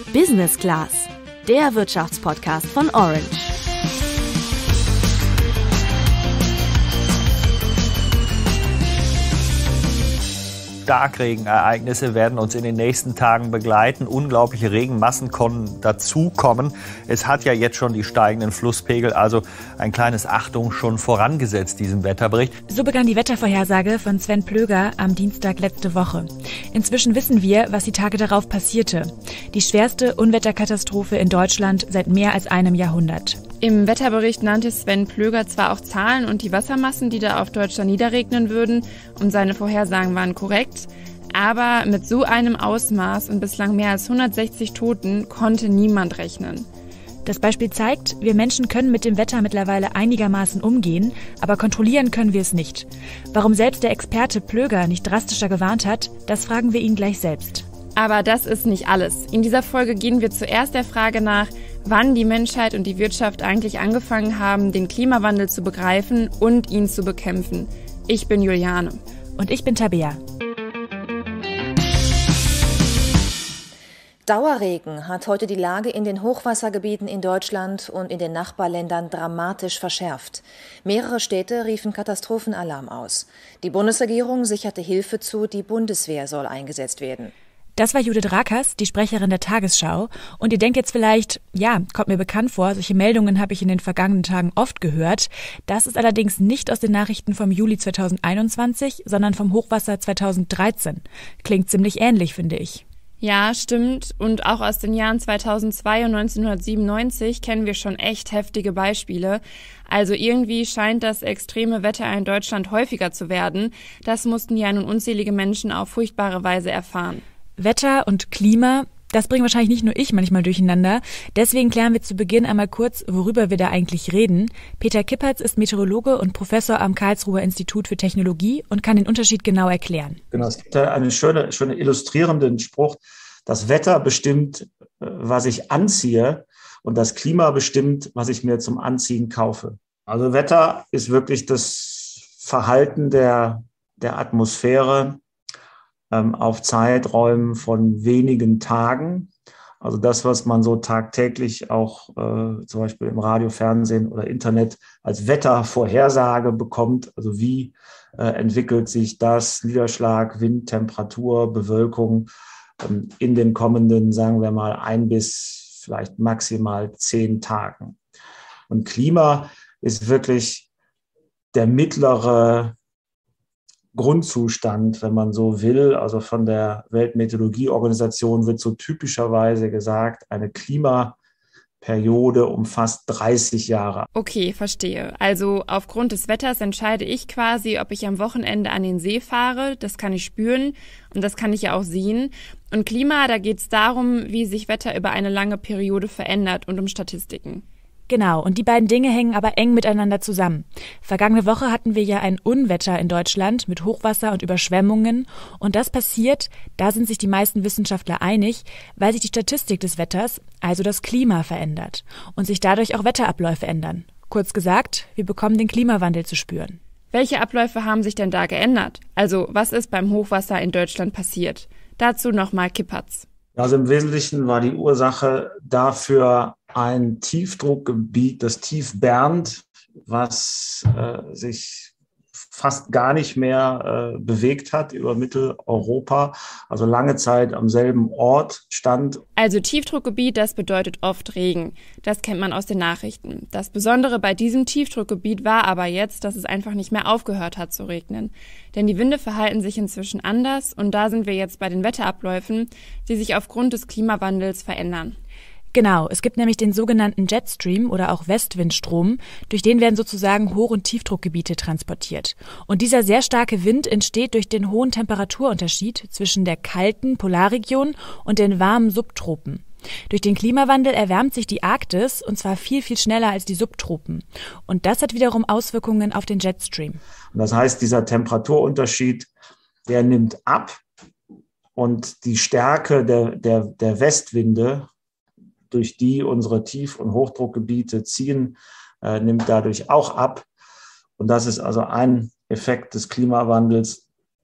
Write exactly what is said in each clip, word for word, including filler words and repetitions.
Business Class, der Wirtschaftspodcast von Orange. Starkregenereignisse werden uns in den nächsten Tagen begleiten. Unglaubliche Regenmassen können dazukommen. Es hat ja jetzt schon die steigenden Flusspegel, also ein kleines Achtung schon vorangesetzt diesem Wetterbericht. So begann die Wettervorhersage von Sven Plöger am Dienstag letzte Woche. Inzwischen wissen wir, was die Tage darauf passierte. Die schwerste Unwetterkatastrophe in Deutschland seit mehr als einem Jahrhundert. Im Wetterbericht nannte Sven Plöger zwar auch Zahlen und die Wassermassen, die da auf Deutschland niederregnen würden, und seine Vorhersagen waren korrekt, aber mit so einem Ausmaß und bislang mehr als hundertsechzig Toten konnte niemand rechnen. Das Beispiel zeigt, wir Menschen können mit dem Wetter mittlerweile einigermaßen umgehen, aber kontrollieren können wir es nicht. Warum selbst der Experte Plöger nicht drastischer gewarnt hat, das fragen wir ihn gleich selbst. Aber das ist nicht alles. In dieser Folge gehen wir zuerst der Frage nach, wann die Menschheit und die Wirtschaft eigentlich angefangen haben, den Klimawandel zu begreifen und ihn zu bekämpfen. Ich bin Juliane. Und ich bin Tabea. Dauerregen hat heute die Lage in den Hochwassergebieten in Deutschland und in den Nachbarländern dramatisch verschärft. Mehrere Städte riefen Katastrophenalarm aus. Die Bundesregierung sicherte Hilfe zu, die Bundeswehr soll eingesetzt werden. Das war Judith Rakers, die Sprecherin der Tagesschau. Und ihr denkt jetzt vielleicht, ja, kommt mir bekannt vor, solche Meldungen habe ich in den vergangenen Tagen oft gehört. Das ist allerdings nicht aus den Nachrichten vom Juli zweitausendeinundzwanzig, sondern vom Hochwasser zweitausenddreizehn. Klingt ziemlich ähnlich, finde ich. Ja, stimmt. Und auch aus den Jahren zweitausendzwei und neunzehnhundertsiebenundneunzig kennen wir schon echt heftige Beispiele. Also irgendwie scheint das extreme Wetter in Deutschland häufiger zu werden. Das mussten ja nun unzählige Menschen auf furchtbare Weise erfahren. Wetter und Klima, das bringen wahrscheinlich nicht nur ich manchmal durcheinander. Deswegen klären wir zu Beginn einmal kurz, worüber wir da eigentlich reden. Peter Kippertz ist Meteorologe und Professor am Karlsruher Institut für Technologie und kann den Unterschied genau erklären. Genau, es gibt da einen schönen, schönen illustrierenden Spruch. Das Wetter bestimmt, was ich anziehe, und das Klima bestimmt, was ich mir zum Anziehen kaufe. Also Wetter ist wirklich das Verhalten der, der Atmosphäre auf Zeiträumen von wenigen Tagen. Also das, was man so tagtäglich auch äh, zum Beispiel im Radio, Fernsehen oder Internet als Wettervorhersage bekommt. Also wie äh, entwickelt sich das, Niederschlag, Wind, Temperatur, Bewölkung ähm, in den kommenden, sagen wir mal, ein bis vielleicht maximal zehn Tagen. Und Klima ist wirklich der mittlere Grundzustand, wenn man so will. Also von der Weltmeteorologieorganisation wird so typischerweise gesagt, eine Klimaperiode umfasst dreißig Jahre. Okay, verstehe. Also aufgrund des Wetters entscheide ich quasi, ob ich am Wochenende an den See fahre. Das kann ich spüren und das kann ich ja auch sehen. Und Klima, da geht es darum, wie sich Wetter über eine lange Periode verändert und um Statistiken. Genau, und die beiden Dinge hängen aber eng miteinander zusammen. Vergangene Woche hatten wir ja ein Unwetter in Deutschland mit Hochwasser und Überschwemmungen. Und das passiert, da sind sich die meisten Wissenschaftler einig, weil sich die Statistik des Wetters, also das Klima, verändert und sich dadurch auch Wetterabläufe ändern. Kurz gesagt, wir bekommen den Klimawandel zu spüren. Welche Abläufe haben sich denn da geändert? Also was ist beim Hochwasser in Deutschland passiert? Dazu nochmal Kippertz. Also im Wesentlichen war die Ursache dafür ein Tiefdruckgebiet, das Tief Bernd, was äh, sich fast gar nicht mehr äh, bewegt hat über Mitteleuropa, also lange Zeit am selben Ort stand. Also Tiefdruckgebiet, das bedeutet oft Regen. Das kennt man aus den Nachrichten. Das Besondere bei diesem Tiefdruckgebiet war aber jetzt, dass es einfach nicht mehr aufgehört hat zu regnen. Denn die Winde verhalten sich inzwischen anders und da sind wir jetzt bei den Wetterabläufen, die sich aufgrund des Klimawandels verändern. Genau, es gibt nämlich den sogenannten Jetstream oder auch Westwindstrom, durch den werden sozusagen Hoch- und Tiefdruckgebiete transportiert. Und dieser sehr starke Wind entsteht durch den hohen Temperaturunterschied zwischen der kalten Polarregion und den warmen Subtropen. Durch den Klimawandel erwärmt sich die Arktis und zwar viel, viel schneller als die Subtropen. Und das hat wiederum Auswirkungen auf den Jetstream. Und das heißt, dieser Temperaturunterschied, der nimmt ab und die Stärke der, der, der Westwinde, durch die unsere Tief- und Hochdruckgebiete ziehen, äh, nimmt dadurch auch ab. Und das ist also ein Effekt des Klimawandels,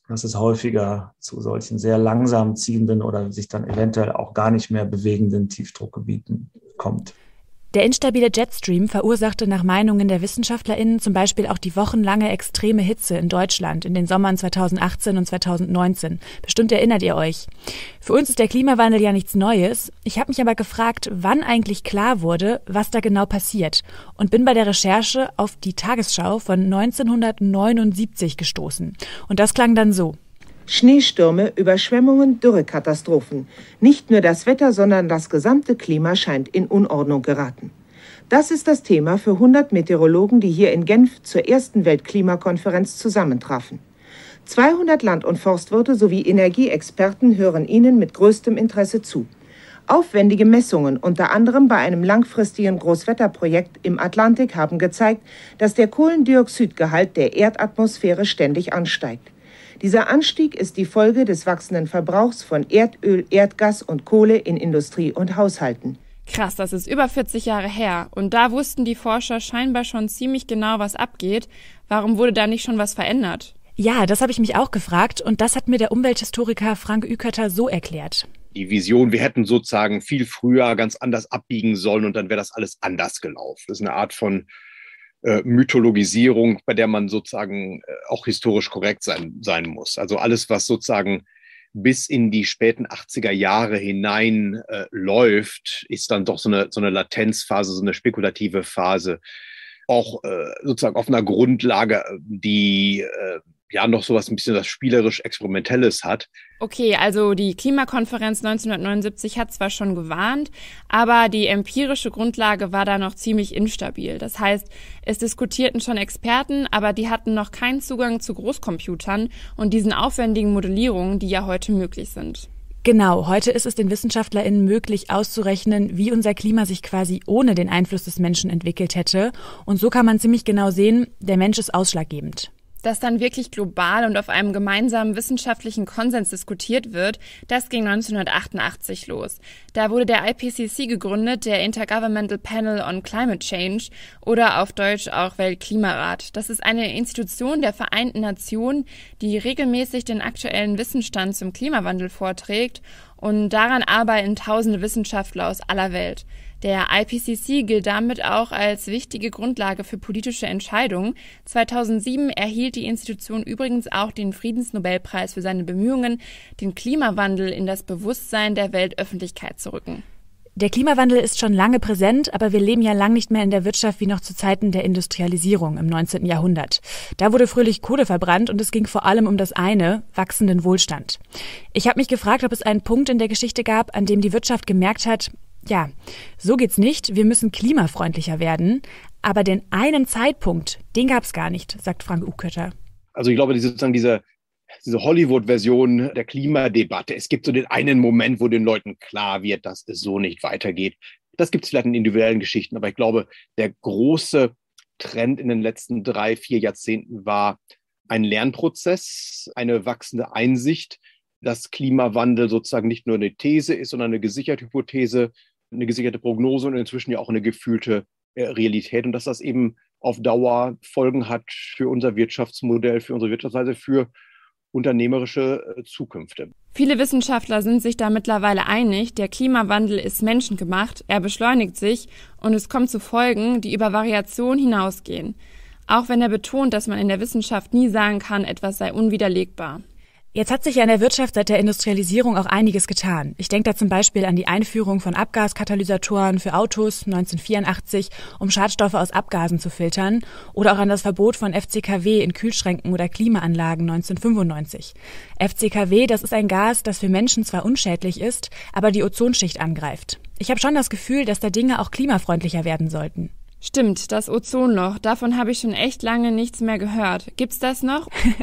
dass es häufiger zu solchen sehr langsam ziehenden oder sich dann eventuell auch gar nicht mehr bewegenden Tiefdruckgebieten kommt. Der instabile Jetstream verursachte nach Meinungen der WissenschaftlerInnen zum Beispiel auch die wochenlange extreme Hitze in Deutschland in den Sommern zweitausendachtzehn und zweitausendneunzehn. Bestimmt erinnert ihr euch. Für uns ist der Klimawandel ja nichts Neues. Ich habe mich aber gefragt, wann eigentlich klar wurde, was da genau passiert, und bin bei der Recherche auf die Tagesschau von neunzehnhundertneunundsiebzig gestoßen. Und das klang dann so. Schneestürme, Überschwemmungen, Dürrekatastrophen. Nicht nur das Wetter, sondern das gesamte Klima scheint in Unordnung geraten. Das ist das Thema für hundert Meteorologen, die hier in Genf zur ersten Weltklimakonferenz zusammentrafen. zweihundert Land- und Forstwirte sowie Energieexperten hören ihnen mit größtem Interesse zu. Aufwendige Messungen, unter anderem bei einem langfristigen Großwetterprojekt im Atlantik, haben gezeigt, dass der Kohlendioxidgehalt der Erdatmosphäre ständig ansteigt. Dieser Anstieg ist die Folge des wachsenden Verbrauchs von Erdöl, Erdgas und Kohle in Industrie und Haushalten. Krass, das ist über vierzig Jahre her. Und da wussten die Forscher scheinbar schon ziemlich genau, was abgeht. Warum wurde da nicht schon was verändert? Ja, das habe ich mich auch gefragt, und das hat mir der Umwelthistoriker Frank Ükötter so erklärt. Die Vision, wir hätten sozusagen viel früher ganz anders abbiegen sollen und dann wäre das alles anders gelaufen. Das ist eine Art von Äh, Mythologisierung, bei der man sozusagen äh, auch historisch korrekt sein, sein muss. Also alles, was sozusagen bis in die späten achtziger Jahre hinein äh, läuft, ist dann doch so eine, so eine Latenzphase, so eine spekulative Phase. Auch äh, sozusagen auf einer Grundlage, die äh, ja noch sowas ein bisschen was spielerisch-experimentelles hat. Okay, also die Klimakonferenz neunzehnhundertneunundsiebzig hat zwar schon gewarnt, aber die empirische Grundlage war da noch ziemlich instabil. Das heißt, es diskutierten schon Experten, aber die hatten noch keinen Zugang zu Großcomputern und diesen aufwendigen Modellierungen, die ja heute möglich sind. Genau, heute ist es den WissenschaftlerInnen möglich auszurechnen, wie unser Klima sich quasi ohne den Einfluss des Menschen entwickelt hätte. Und so kann man ziemlich genau sehen, der Mensch ist ausschlaggebend. Dass dann wirklich global und auf einem gemeinsamen wissenschaftlichen Konsens diskutiert wird, das ging neunzehnhundertachtundachtzig los. Da wurde der I P C C gegründet, der Intergovernmental Panel on Climate Change, oder auf Deutsch auch Weltklimarat. Das ist eine Institution der Vereinten Nationen, die regelmäßig den aktuellen Wissensstand zum Klimawandel vorträgt, und daran arbeiten tausende Wissenschaftler aus aller Welt. Der I P C C gilt damit auch als wichtige Grundlage für politische Entscheidungen. zweitausendsieben erhielt die Institution übrigens auch den Friedensnobelpreis für seine Bemühungen, den Klimawandel in das Bewusstsein der Weltöffentlichkeit zu rücken. Der Klimawandel ist schon lange präsent, aber wir leben ja lang nicht mehr in der Wirtschaft wie noch zu Zeiten der Industrialisierung im neunzehnten Jahrhundert. Da wurde fröhlich Kohle verbrannt und es ging vor allem um das eine, wachsenden Wohlstand. Ich habe mich gefragt, ob es einen Punkt in der Geschichte gab, an dem die Wirtschaft gemerkt hat, ja, so geht's nicht, wir müssen klimafreundlicher werden. Aber den einen Zeitpunkt, den gab's gar nicht, sagt Frank Ükötter. Also ich glaube, die, sozusagen diese, diese Hollywood-Version der Klimadebatte, es gibt so den einen Moment, wo den Leuten klar wird, dass es so nicht weitergeht. Das gibt es vielleicht in individuellen Geschichten, aber ich glaube, der große Trend in den letzten drei, vier Jahrzehnten war ein Lernprozess, eine wachsende Einsicht, dass Klimawandel sozusagen nicht nur eine These ist, sondern eine gesicherte Hypothese, eine gesicherte Prognose und inzwischen ja auch eine gefühlte äh, Realität, und dass das eben auf Dauer Folgen hat für unser Wirtschaftsmodell, für unsere Wirtschaftsweise, für unternehmerische äh, Zukünfte. Viele Wissenschaftler sind sich da mittlerweile einig, der Klimawandel ist menschengemacht, er beschleunigt sich und es kommt zu Folgen, die über Variation hinausgehen. Auch wenn er betont, dass man in der Wissenschaft nie sagen kann, etwas sei unwiderlegbar. Jetzt hat sich ja in der Wirtschaft seit der Industrialisierung auch einiges getan. Ich denke da zum Beispiel an die Einführung von Abgaskatalysatoren für Autos neunzehnhundertvierundachtzig, um Schadstoffe aus Abgasen zu filtern, oder auch an das Verbot von F C K W in Kühlschränken oder Klimaanlagen neunzehnhundertfünfundneunzig. F C K W, das ist ein Gas, das für Menschen zwar unschädlich ist, aber die Ozonschicht angreift. Ich habe schon das Gefühl, dass da Dinge auch klimafreundlicher werden sollten. Stimmt, das Ozonloch, davon habe ich schon echt lange nichts mehr gehört. Gibt's das noch?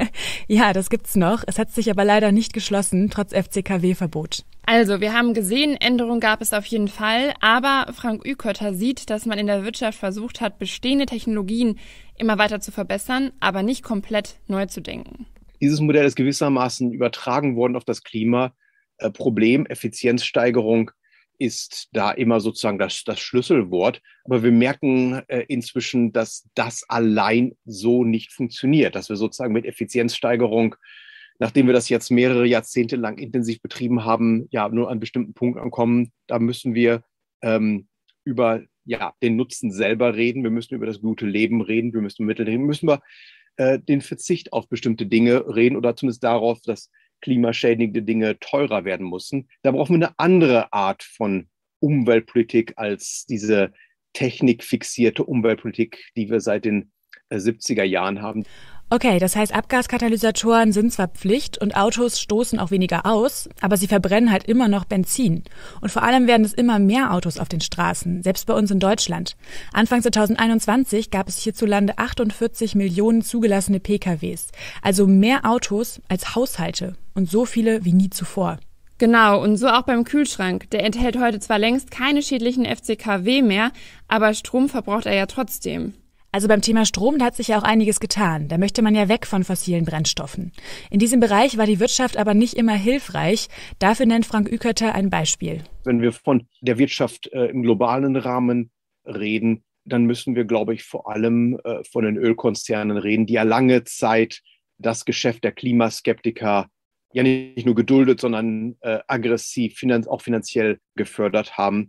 Ja, das gibt's noch. Es hat sich aber leider nicht geschlossen, trotz F C K W-Verbot. Also, wir haben gesehen, Änderungen gab es auf jeden Fall, aber Frank Ükötter sieht, dass man in der Wirtschaft versucht hat, bestehende Technologien immer weiter zu verbessern, aber nicht komplett neu zu denken. Dieses Modell ist gewissermaßen übertragen worden auf das Klima. Äh, Problem, Effizienzsteigerung ist da immer sozusagen das, das Schlüsselwort. Aber wir merken äh, inzwischen, dass das allein so nicht funktioniert, dass wir sozusagen mit Effizienzsteigerung nachdem wir das jetzt mehrere Jahrzehnte lang intensiv betrieben haben, ja, nur an bestimmten Punkten ankommen. Da müssen wir ähm, über ja, den Nutzen selber reden. Wir müssen über das gute Leben reden. Wir müssen Mittel reden. Wir müssen über äh, den Verzicht auf bestimmte Dinge reden oder zumindest darauf, dass klimaschädigende Dinge teurer werden müssen. Da brauchen wir eine andere Art von Umweltpolitik als diese technikfixierte Umweltpolitik, die wir seit den äh, siebziger Jahren haben. Okay, das heißt, Abgaskatalysatoren sind zwar Pflicht und Autos stoßen auch weniger aus, aber sie verbrennen halt immer noch Benzin. Und vor allem werden es immer mehr Autos auf den Straßen, selbst bei uns in Deutschland. Anfang zweitausendeinundzwanzig gab es hierzulande achtundvierzig Millionen zugelassene P K Ws, also mehr Autos als Haushalte und so viele wie nie zuvor. Genau, und so auch beim Kühlschrank. Der enthält heute zwar längst keine schädlichen F C K W mehr, aber Strom verbraucht er ja trotzdem. Also beim Thema Strom, da hat sich ja auch einiges getan. Da möchte man ja weg von fossilen Brennstoffen. In diesem Bereich war die Wirtschaft aber nicht immer hilfreich. Dafür nennt Frank Uekerter ein Beispiel. Wenn wir von der Wirtschaft äh, im globalen Rahmen reden, dann müssen wir, glaube ich, vor allem äh, von den Ölkonzernen reden, die ja lange Zeit das Geschäft der Klimaskeptiker ja nicht nur geduldet, sondern äh, aggressiv, finanz- auch finanziell gefördert haben.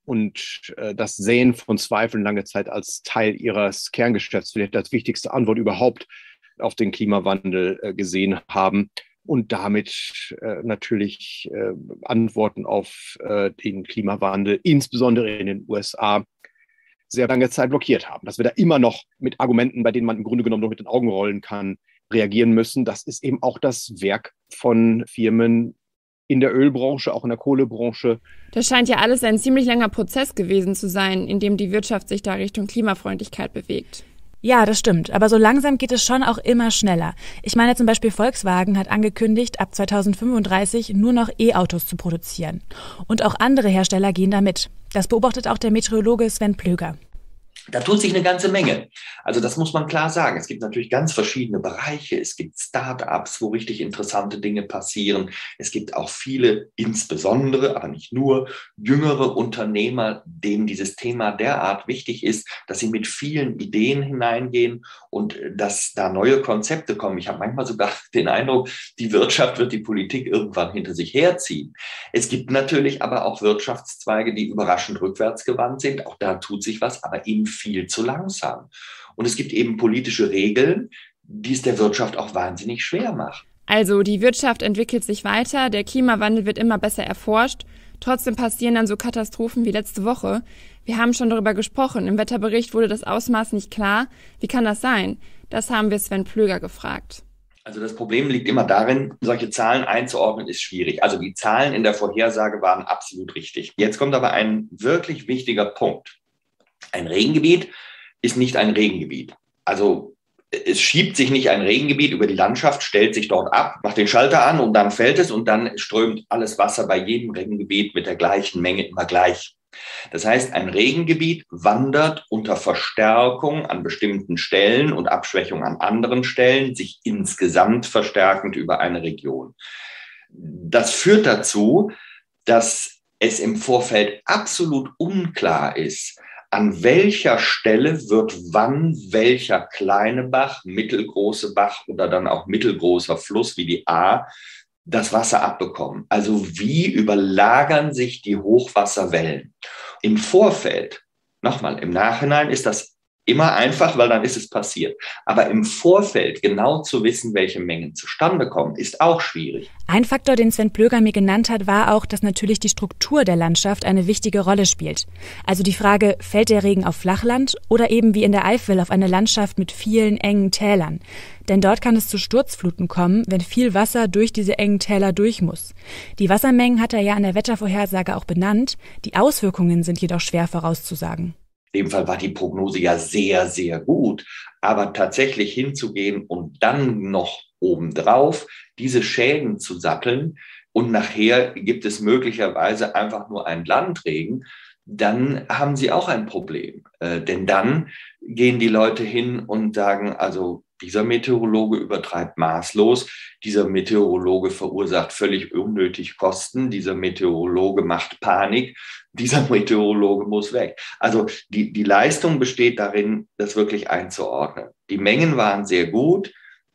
Und äh, das Säen von Zweifeln lange Zeit als Teil ihres Kerngeschäfts, vielleicht als wichtigste Antwort überhaupt auf den Klimawandel äh, gesehen haben und damit äh, natürlich äh, Antworten auf äh, den Klimawandel, insbesondere in den U S A, sehr lange Zeit blockiert haben. Dass wir da immer noch mit Argumenten, bei denen man im Grunde genommen nur mit den Augen rollen kann, reagieren müssen, das ist eben auch das Werk von Firmen in der Ölbranche, auch in der Kohlebranche. Das scheint ja alles ein ziemlich langer Prozess gewesen zu sein, in dem die Wirtschaft sich da Richtung Klimafreundlichkeit bewegt. Ja, das stimmt. Aber so langsam geht es schon auch immer schneller. Ich meine zum Beispiel Volkswagen hat angekündigt, ab zweitausendfünfunddreißig nur noch E-Autos zu produzieren. Und auch andere Hersteller gehen da mit. Das beobachtet auch der Meteorologe Sven Plöger. Da tut sich eine ganze Menge. Also das muss man klar sagen. Es gibt natürlich ganz verschiedene Bereiche. Es gibt Start-ups, wo richtig interessante Dinge passieren. Es gibt auch viele, insbesondere, aber nicht nur, jüngere Unternehmer, denen dieses Thema derart wichtig ist, dass sie mit vielen Ideen hineingehen und dass da neue Konzepte kommen. Ich habe manchmal sogar den Eindruck, die Wirtschaft wird die Politik irgendwann hinter sich herziehen. Es gibt natürlich aber auch Wirtschaftszweige, die überraschend rückwärtsgewandt sind. Auch da tut sich was, aber eben viel zu langsam. Und es gibt eben politische Regeln, die es der Wirtschaft auch wahnsinnig schwer machen. Also die Wirtschaft entwickelt sich weiter, der Klimawandel wird immer besser erforscht. Trotzdem passieren dann so Katastrophen wie letzte Woche. Wir haben schon darüber gesprochen. Im Wetterbericht wurde das Ausmaß nicht klar. Wie kann das sein? Das haben wir Sven Plöger gefragt. Also das Problem liegt immer darin, solche Zahlen einzuordnen ist schwierig. Also die Zahlen in der Vorhersage waren absolut richtig. Jetzt kommt aber ein wirklich wichtiger Punkt. Ein Regengebiet ist nicht ein Regengebiet. Also es schiebt sich nicht ein Regengebiet über die Landschaft, stellt sich dort ab, macht den Schalter an und dann fällt es und dann strömt alles Wasser bei jedem Regengebiet mit der gleichen Menge immer gleich. Das heißt, ein Regengebiet wandert unter Verstärkung an bestimmten Stellen und Abschwächung an anderen Stellen, sich insgesamt verstärkend über eine Region. Das führt dazu, dass es im Vorfeld absolut unklar ist, an welcher Stelle wird wann welcher kleine Bach, mittelgroße Bach oder dann auch mittelgroßer Fluss wie die Ahr das Wasser abbekommen? Also wie überlagern sich die Hochwasserwellen? Im Vorfeld, nochmal, im Nachhinein ist das immer einfach, weil dann ist es passiert. Aber im Vorfeld genau zu wissen, welche Mengen zustande kommen, ist auch schwierig. Ein Faktor, den Sven Plöger mir genannt hat, war auch, dass natürlich die Struktur der Landschaft eine wichtige Rolle spielt. Also die Frage, fällt der Regen auf Flachland oder eben wie in der Eifel auf eine Landschaft mit vielen engen Tälern? Denn dort kann es zu Sturzfluten kommen, wenn viel Wasser durch diese engen Täler durch muss. Die Wassermengen hat er ja in der Wettervorhersage auch benannt. Die Auswirkungen sind jedoch schwer vorauszusagen. In dem Fall war die Prognose ja sehr, sehr gut. Aber tatsächlich hinzugehen und dann noch obendrauf diese Schäden zu satteln und nachher gibt es möglicherweise einfach nur einen Landregen, dann haben sie auch ein Problem. Äh, denn dann gehen die Leute hin und sagen, also dieser Meteorologe übertreibt maßlos, dieser Meteorologe verursacht völlig unnötig Kosten, dieser Meteorologe macht Panik, dieser Meteorologe muss weg. Also die, die Leistung besteht darin, das wirklich einzuordnen. Die Mengen waren sehr gut,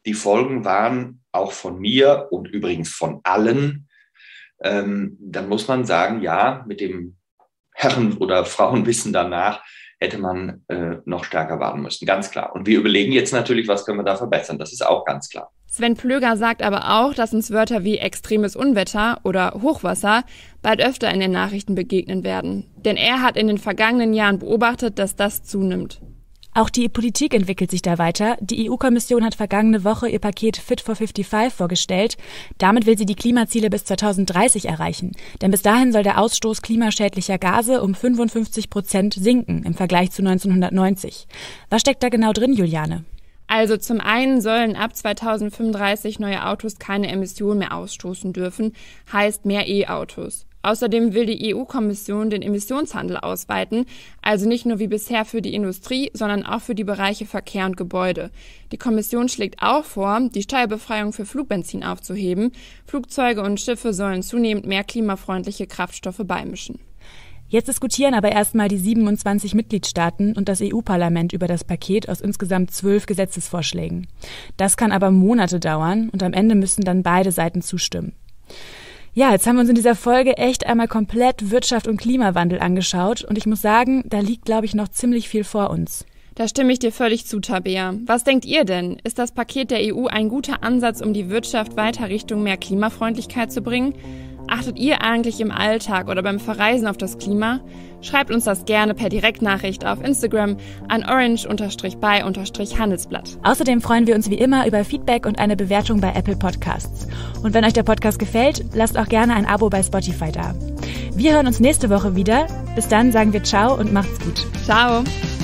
Die Folgen waren auch von mir und übrigens von allen. Ähm, dann muss man sagen, ja, mit dem Herren- oder Frauenwissen danach hätte man äh, noch stärker warten müssen, ganz klar. Und wir überlegen jetzt natürlich, was können wir da verbessern. Das ist auch ganz klar. Sven Plöger sagt aber auch, dass uns Wörter wie extremes Unwetter oder Hochwasser bald öfter in den Nachrichten begegnen werden. Denn er hat in den vergangenen Jahren beobachtet, dass das zunimmt. Auch die Politik entwickelt sich da weiter. Die E U-Kommission hat vergangene Woche ihr Paket Fit for fünfundfünfzig vorgestellt. Damit will sie die Klimaziele bis zweitausenddreißig erreichen. Denn bis dahin soll der Ausstoß klimaschädlicher Gase um fünfundfünfzig Prozent sinken im Vergleich zu neunzehnhundertneunzig. Was steckt da genau drin, Juliane? Also zum einen sollen ab zweitausendfünfunddreißig neue Autos keine Emissionen mehr ausstoßen dürfen, heißt mehr E-Autos. Außerdem will die E U-Kommission den Emissionshandel ausweiten, also nicht nur wie bisher für die Industrie, sondern auch für die Bereiche Verkehr und Gebäude. Die Kommission schlägt auch vor, die Steuerbefreiung für Flugbenzin aufzuheben. Flugzeuge und Schiffe sollen zunehmend mehr klimafreundliche Kraftstoffe beimischen. Jetzt diskutieren aber erstmal die siebenundzwanzig Mitgliedstaaten und das E U-Parlament über das Paket aus insgesamt zwölf Gesetzesvorschlägen. Das kann aber Monate dauern und am Ende müssen dann beide Seiten zustimmen. Ja, jetzt haben wir uns in dieser Folge echt einmal komplett Wirtschaft und Klimawandel angeschaut und ich muss sagen, da liegt, glaube ich, noch ziemlich viel vor uns. Da stimme ich dir völlig zu, Tabea. Was denkt ihr denn? Ist das Paket der E U ein guter Ansatz, um die Wirtschaft weiter Richtung mehr Klimafreundlichkeit zu bringen? Achtet ihr eigentlich im Alltag oder beim Verreisen auf das Klima? Schreibt uns das gerne per Direktnachricht auf Instagram an orange-by-handelsblatt. Außerdem freuen wir uns wie immer über Feedback und eine Bewertung bei Apple Podcasts. Und wenn euch der Podcast gefällt, lasst auch gerne ein Abo bei Spotify da. Wir hören uns nächste Woche wieder. Bis dann sagen wir ciao und macht's gut. Ciao.